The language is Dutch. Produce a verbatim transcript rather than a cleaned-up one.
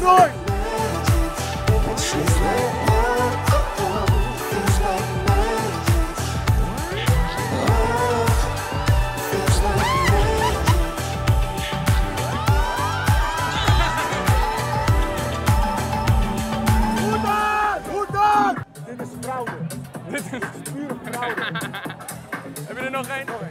door! Dit is fraude. Dit is pure fraude. Heb je er nog één?